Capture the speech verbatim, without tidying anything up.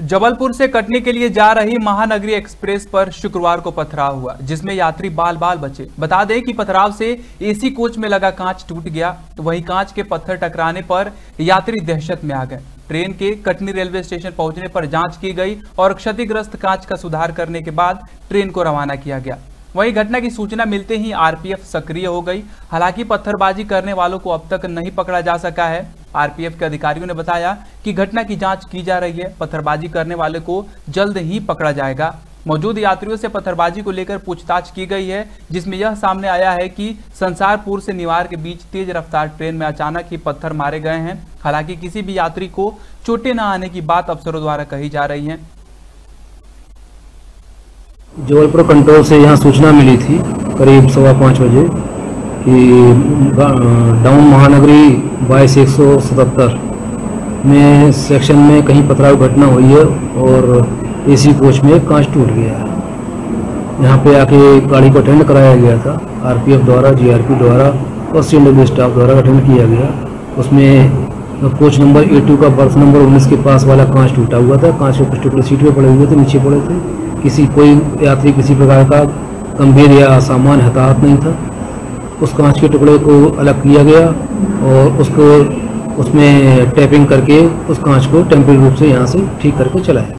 जबलपुर से कटनी के लिए जा रही महानगरी एक्सप्रेस पर शुक्रवार को पथराव हुआ, जिसमें यात्री बाल बाल बचे। बता दें कि पथराव से एसी कोच में लगा कांच टूट गया, तो वहीं कांच के पत्थर टकराने पर यात्री दहशत में आ गए। ट्रेन के कटनी रेलवे स्टेशन पहुंचने पर जांच की गई और क्षतिग्रस्त कांच का सुधार करने के बाद ट्रेन को रवाना किया गया। वहीं घटना की सूचना मिलते ही आरपीएफ सक्रिय हो गई। हालांकि पत्थरबाजी करने वालों को अब तक नहीं पकड़ा जा सका है। आरपीएफ के अधिकारियों ने बताया कि घटना की जांच की जा रही है। पत्थरबाजी करने वाले को जल्द ही पकड़ा जाएगा। मौजूद यात्रियों से पत्थरबाजी को लेकर पूछताछ की गई है, जिसमें यह सामने आया है कि संसारपुर से निवार के बीच तेज रफ्तार ट्रेन में अचानक ही पत्थर मारे गए हैं। हालांकि किसी भी यात्री को चोटें न आने की बात अफसरों द्वारा कही जा रही है। जबलपुर कंट्रोल से यहाँ सूचना मिली थी करीब सवा पाँच बजे कि डाउन महानगरी बाईस एक सौ सतहत्तर में सेक्शन में कहीं पथराव घटना हुई है और एसी कोच में कांच टूट गया है। यहाँ पे आके गाड़ी को अटेंड कराया गया था। आरपीएफ द्वारा, जीआरपी द्वारा और सीएनडब्ल्यू स्टाफ द्वारा अटेंड किया गया। उसमें कोच नंबर ए टू का बर्थ नंबर उन्नीस के पास वाला कांच टूटा हुआ था। कांच के कुछ टुकड़े सीट पे पड़े हुए थे, नीचे पड़े थे। किसी कोई यात्री किसी प्रकार का गंभीर या सामान्य हताहत नहीं था। उस कांच के टुकड़े को अलग किया गया और उसको उसमें टैपिंग करके उस कांच को टेम्परेरी रूप से यहाँ से ठीक करके चलाया।